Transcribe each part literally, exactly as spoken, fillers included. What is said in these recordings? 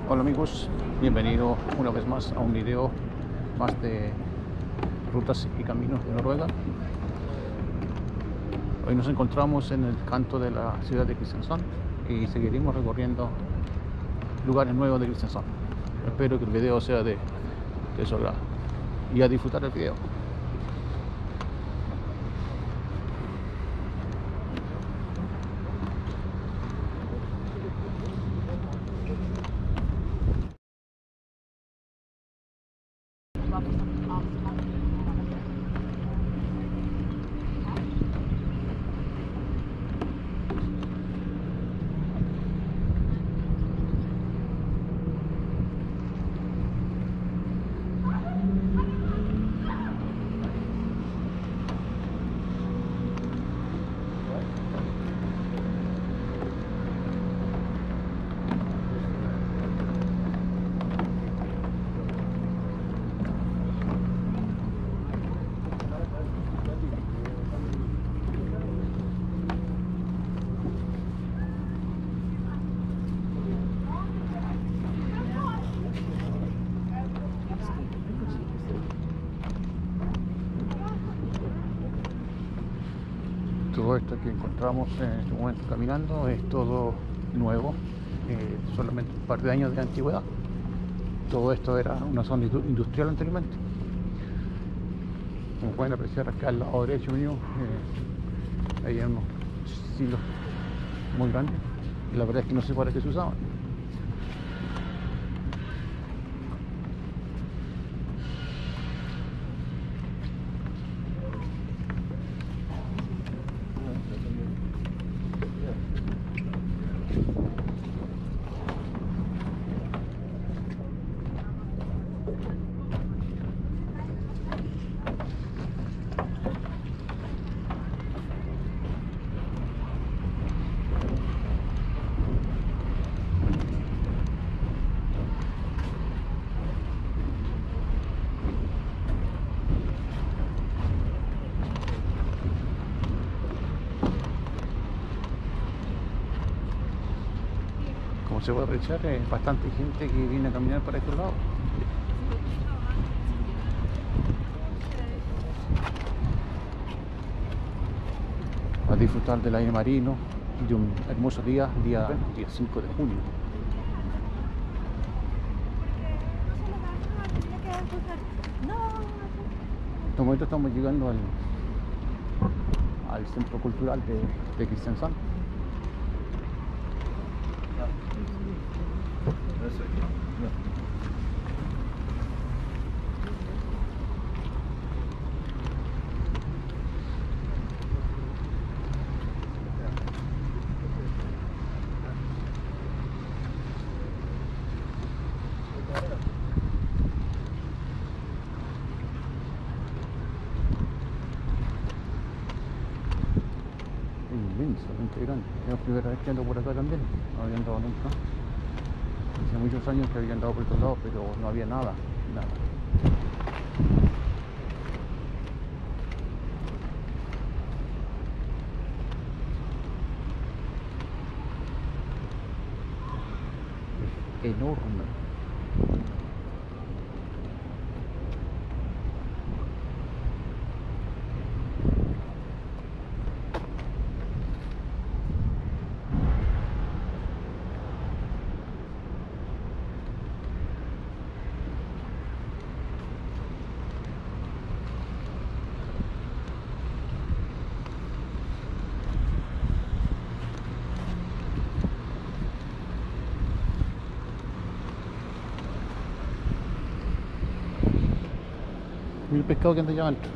Hola amigos, bienvenido una vez más a un video más de rutas y caminos de Noruega. Hoy nos encontramos en el canto de la ciudad de Kristiansand y seguiremos recorriendo lugares nuevos de Kristiansand. Espero que el video sea de, de su agrado y a disfrutar el video. Todo esto que encontramos en este momento caminando es todo nuevo, eh, solamente un par de años de antigüedad. Todo esto era una zona industrial anteriormente. Como pueden apreciar acá al lado derecho mío, eh, hay unos silos muy grandes y la verdad es que no sé para qué se usaban. Como se puede apreciar, es bastante gente que viene a caminar para estos lados. A disfrutar del aire marino y de un hermoso día, día, día cinco de junio. En este momento estamos llegando al, al centro cultural de, de Kristiansand. Inmensamente grande. Es la primera vez que ando por acá también. No había andado nunca. Hace muchos años que había andado por estos lados, pero no había nada, nada. Es enorme. Mira el pescado que anda allá adentro.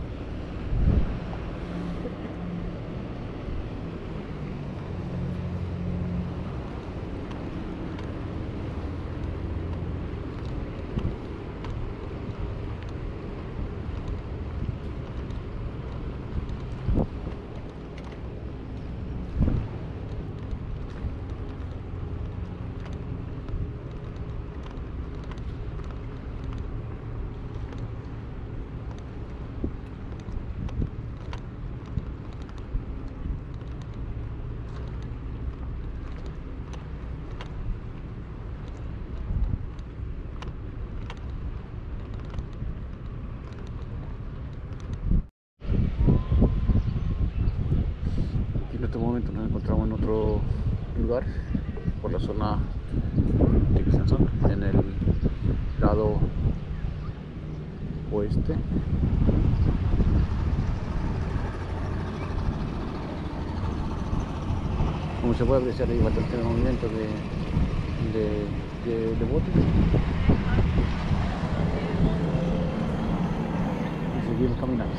este momento nos encontramos en otro lugar por la zona de Cristiansand, en el lado oeste. Como se puede apreciar, hay bastante movimiento de, de, de, de botes. Y seguimos caminando.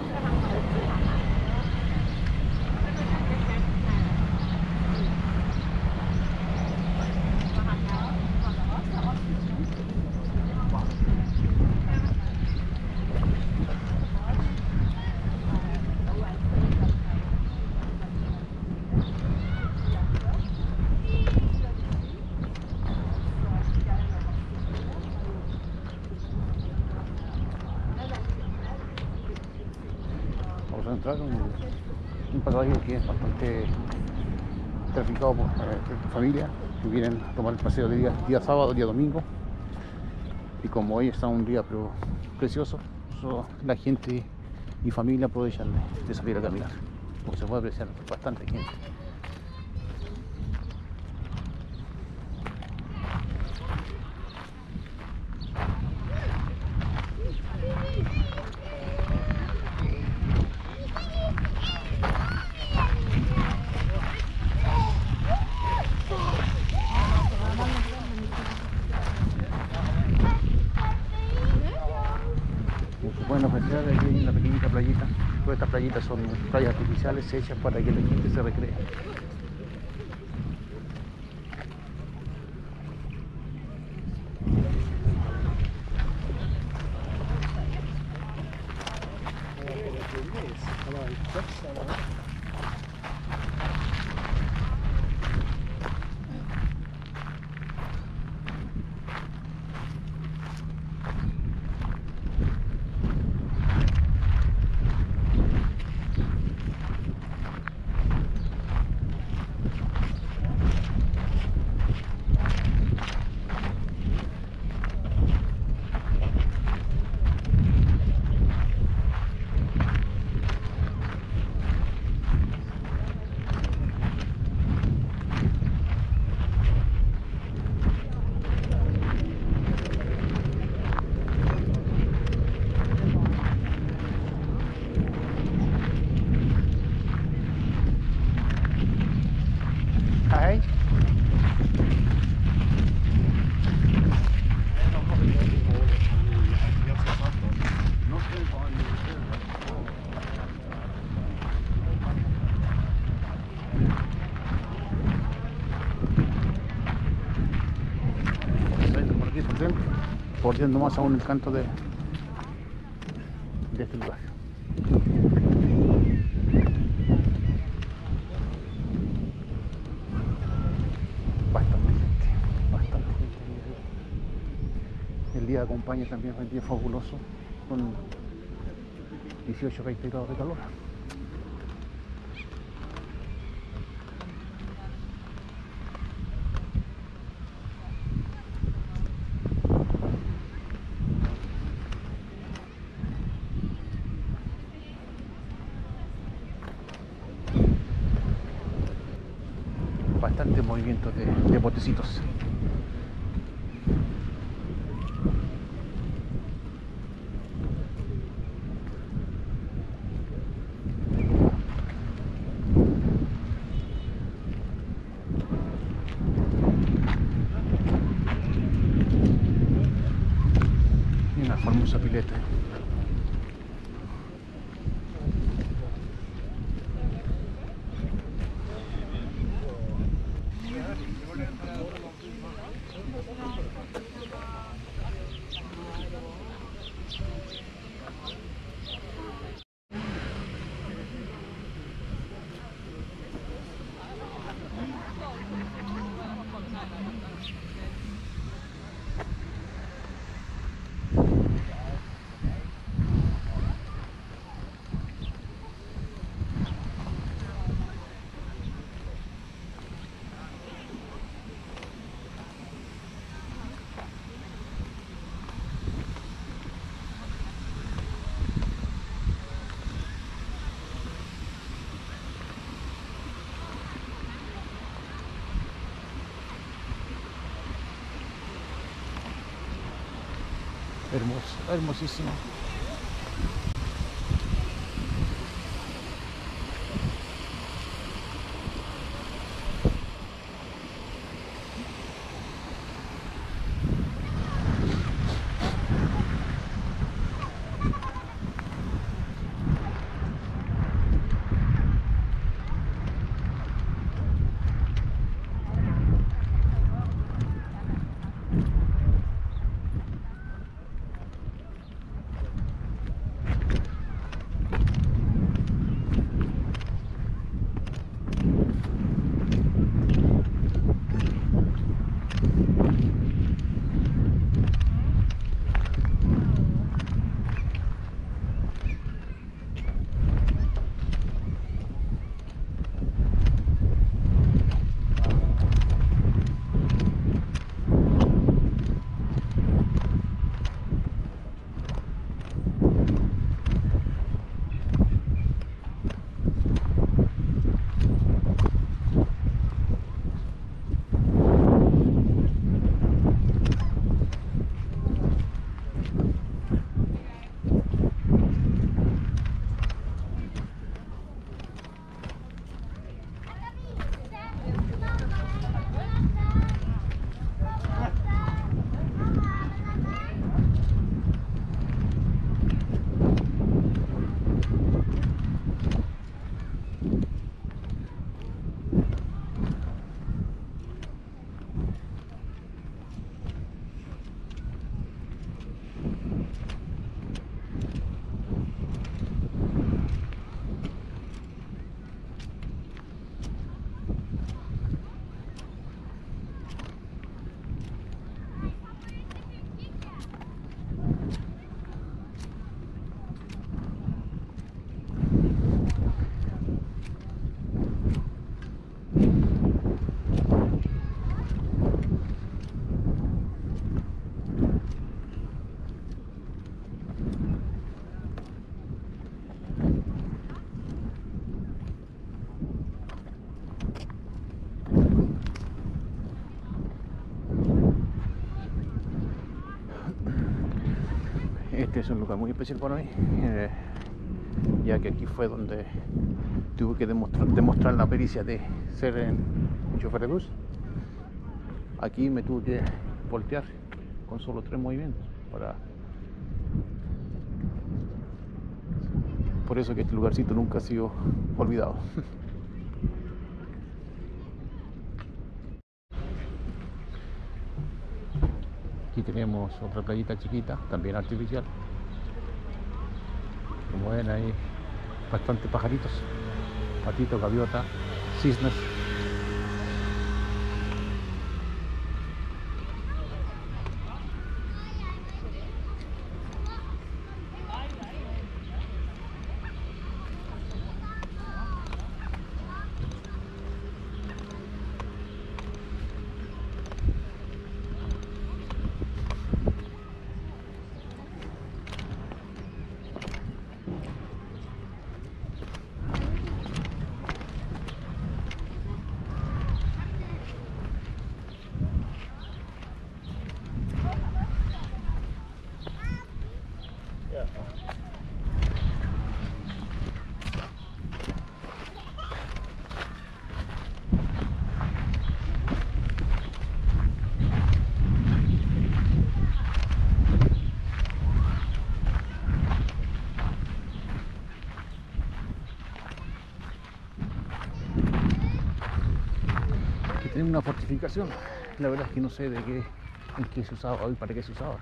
Vamos a entrar en un pasaje que es bastante traficado por eh, familias que vienen a tomar el paseo de día, día sábado, día domingo, y como hoy está un día pero precioso, so, la gente y familia aprovechan de, de salir a caminar. Como se puede apreciar, bastante gente. Pueden apreciar, aquí hay una pequeñita playita. Todas estas playitas son playas artificiales hechas para que la gente se recree. Hej. Por aquí, por dentro, por dentro más aún el canto de, de este lugar. Bastante gente, bastante gente. El día acompaña también, un día fabuloso, con dieciocho a veinte grados de calor. Bastante movimiento de, de botecitos. Y una famosa pileta. Hermoso, hermosísimo. Este es un lugar muy especial para mí, eh, ya que aquí fue donde tuve que demostrar, demostrar la pericia de ser en chofer de bus. Aquí me tuve que voltear con solo tres movimientos para... Por eso que este lugarcito nunca ha sido olvidado. Aquí tenemos otra playita chiquita, también artificial. Como ven, hay bastantes pajaritos, patitos, gaviota, cisnes. Tiene una fortificación, la verdad es que no sé de qué, en qué se usaba hoy, para qué se usaba.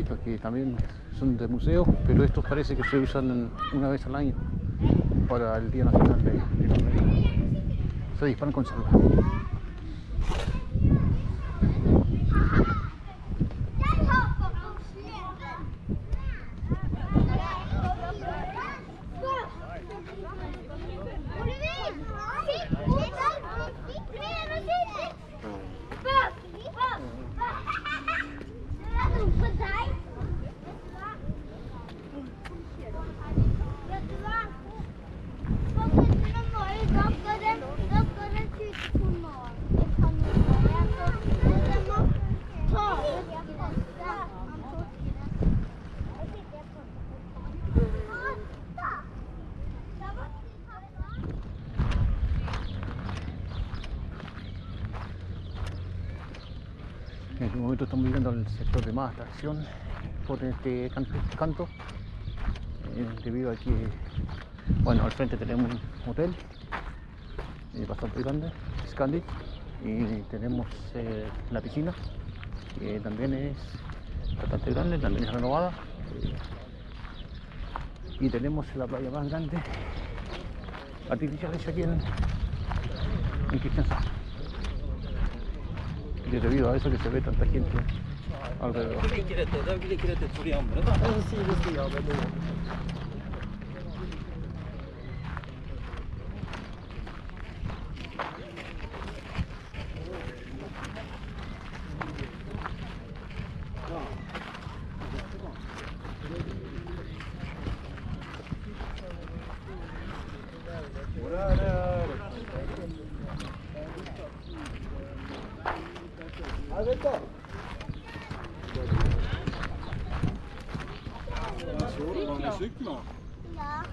avioncitos que también son de museo, pero estos parece que se usan una vez al año para el Día Nacional de, de los Niños. Se disparan con salva. En este momento estamos llegando al sector de más atracción por este canto, canto eh, debido a que, bueno, al frente tenemos un hotel eh, bastante grande, Scandic, y tenemos eh, la piscina, que también es bastante grande, también es renovada, eh, y tenemos la playa más grande artificial hecha aquí en, en Kristiansand. Y debido a eso que se ve tanta gente alrededor. Cyklar? Ja.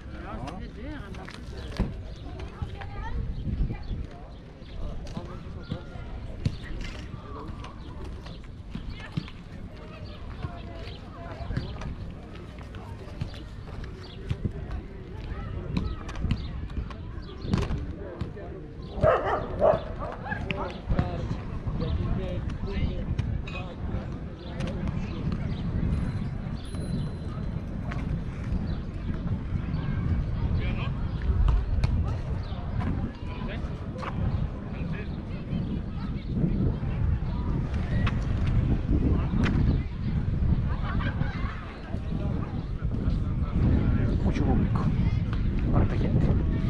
Mucho público, harta gente.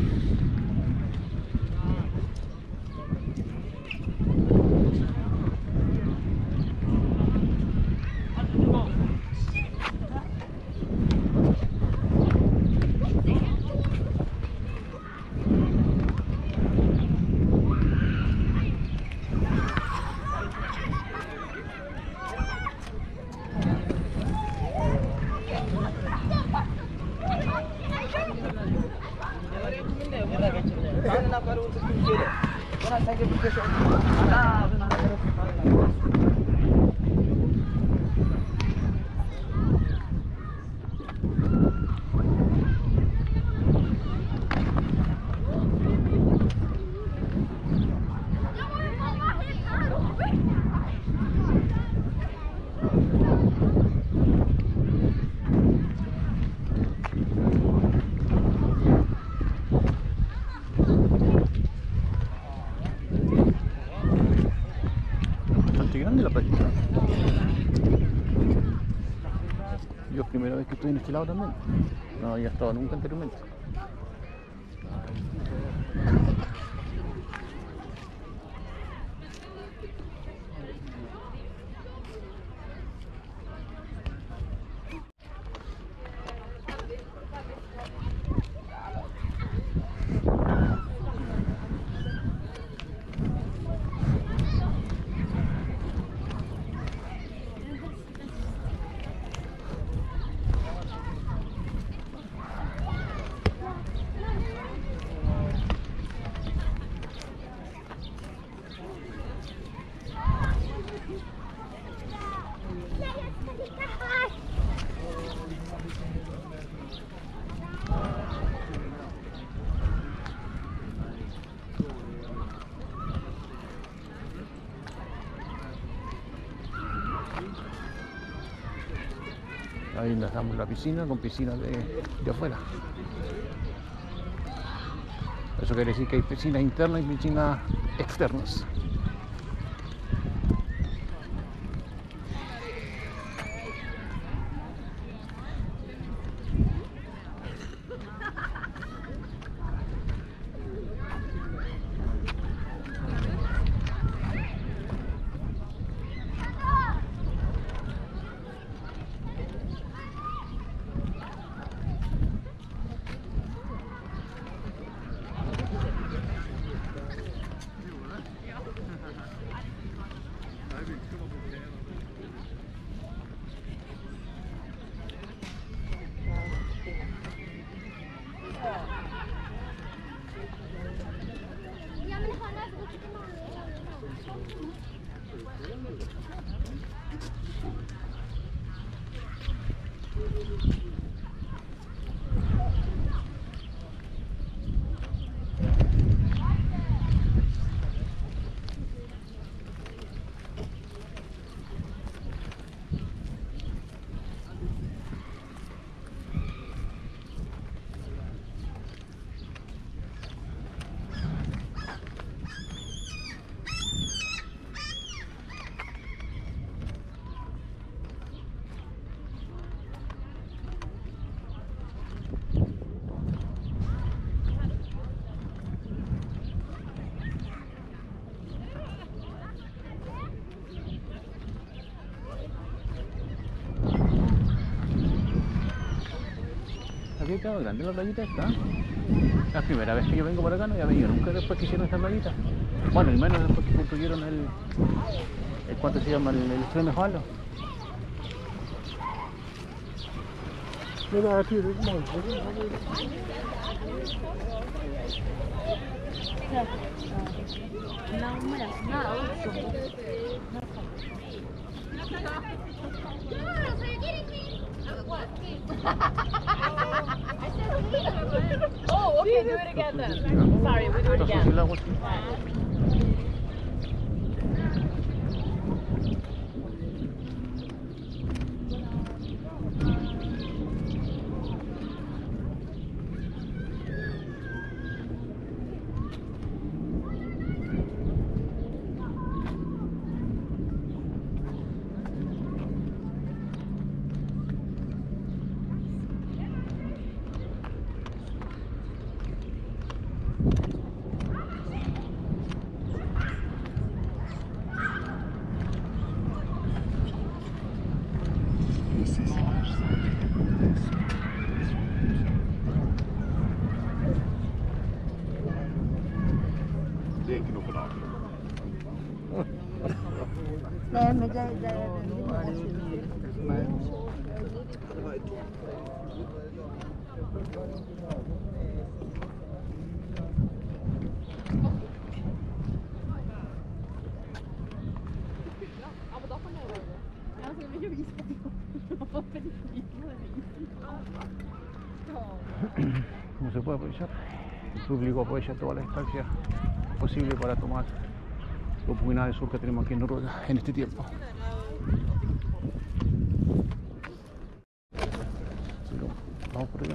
Grande la playa. Yo es primera vez que estoy en este lado también. No había estado nunca anteriormente. Ahí les damos la piscina con piscina de, de afuera. Eso quiere decir que hay piscinas internas y piscinas externas. Aquí quedó grande la playita esta. La primera vez que yo vengo por acá, no había venido nunca después que hicieron esta playita. Bueno, y menos después que construyeron el, el ¿cuánto se llama? El, el Extreme Halo. Mira, aquí, ¿cómo? Oh, okay, do it again then. Sorry, we do it again. Det är inte något bra. Nej, men det, det, No se puede aprovechar. El público aprovecha toda la estancia posible para tomar los oportunidades sur que tenemos aquí en Noruega en este tiempo. Pero vamos por allá.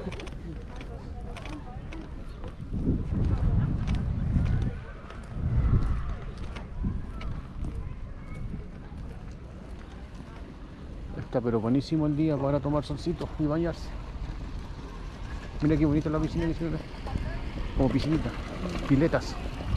Está pero buenísimo el día para tomar solcito y bañarse. Mira qué bonita la piscina que se ve. Como piscinita, piletas.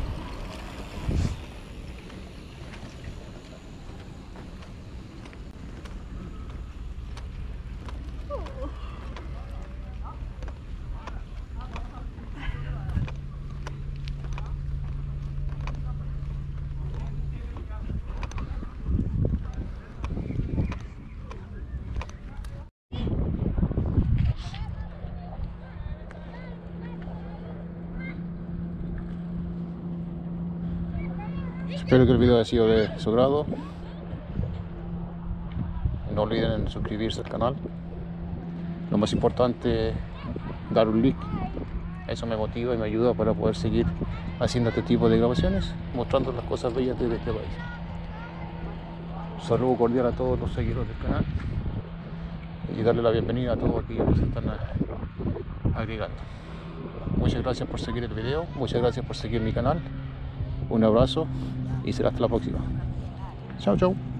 Espero que el video haya sido de su agrado. No olviden suscribirse al canal. Lo más importante, dar un like. Eso me motiva y me ayuda para poder seguir haciendo este tipo de grabaciones, mostrando las cosas bellas de este país. Un saludo cordial a todos los seguidores del canal y darle la bienvenida a todos aquellos que se están agregando. Muchas gracias por seguir el video, muchas gracias por seguir mi canal. Un abrazo y será hasta la próxima. Chao, chao.